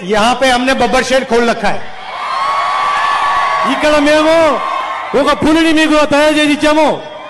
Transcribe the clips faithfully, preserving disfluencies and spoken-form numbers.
यहाँ पे हमने बब्बर शेड खोल रखा है। ఇక్కడ మేము ఒక పులిని మీకు తయారు చేసి ఇచ్చాము।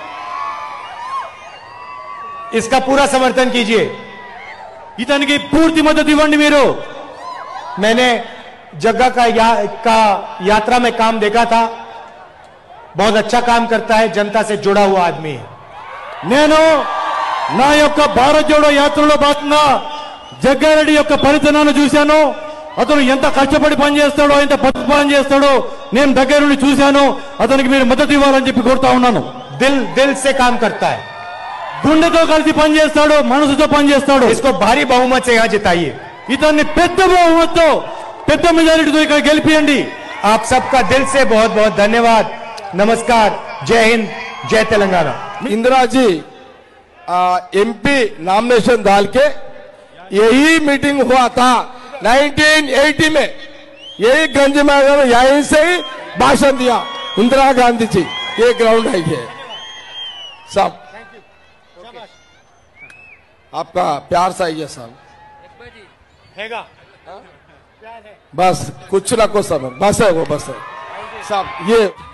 इसका पूरा समर्थन कीजिए। ఇతనికి పూర్తి మద్దతు ఇవ్వండి మీరు। मैंने जगह का, या, का यात्रा में काम देखा था, बहुत अच्छा काम करता है, जनता से जुड़ा हुआ आदमी है। నేను నా యొక్క భారత్ జోడో యాత్రలో భాగంగా జగ్గారెడ్డి యొక్క పరితనాన్ని చూశాను। అతను ఎంత కష్టపడి పనిచేస్తాడో, ఎంత పని చేస్తాడో నేను దగ్గర నుండి చూశాను। అతనికి మీరు మద్దతు ఇవ్వాలని చెప్పి కోరుతా ఉన్నాను। दिल दिल से काम करता है, గుండెతో కలిసి పనిచేస్తాడు, మనసుతో పనిచేస్తాడు। इसको भारी बहुमत से यहाँ जिताइए। ఇతన్ని పెద్ద బహుమతితో, పెద్ద మెజారిటీతో ఇక్కడ గెలిపియండి। आप सबका दिल से बहुत बहुत धन्यवाद। नमस्कार, जय हिंद, जय तेलंगाना। इंदिरा जी एमपी नॉमिनेशन डाल के यही मीटिंग हुआ था नाइनटीन एटी में, यही गंज में यहीं से ही भाषण दिया इंदिरा गांधी जी। ये ग्राउंड है ये सब, आपका प्यार चाहिए सब, बस कुछ ना कुछ सब बस है वो, बस है सब ये।